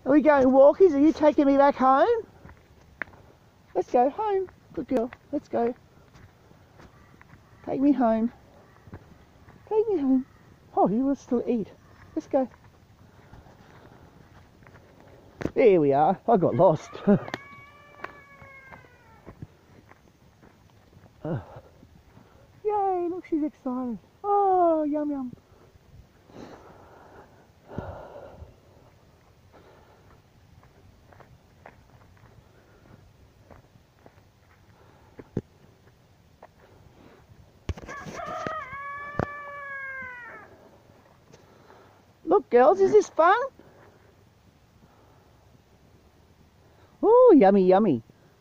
Are we going walkies? Are you taking me back home? Let's go home. Good girl. Let's go. Take me home. Take me home. Oh, you will still eat. Let's go. There we are. I got lost. Yay, look, she's excited. Oh, yum yum. Look, girls, is this fun? Oh, yummy, yummy.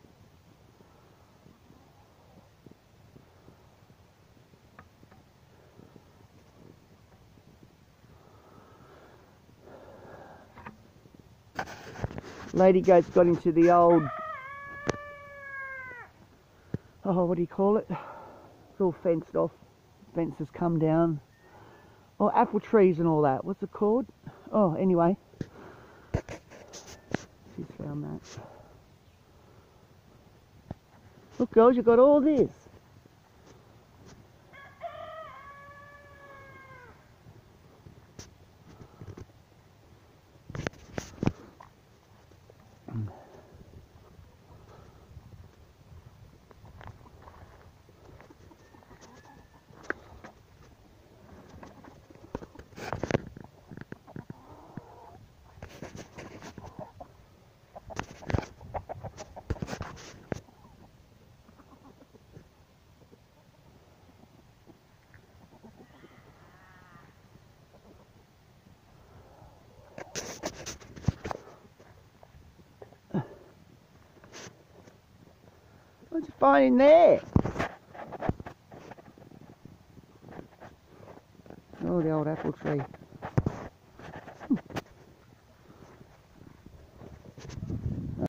Lady goat's got into the old, oh, what do you call it? It's all fenced off. Fence has come down. Oh, apple trees and all that. What's it called? Oh, anyway. She's found that. Look, girls, you've got all this. What'd you find in there? Oh, the old apple tree.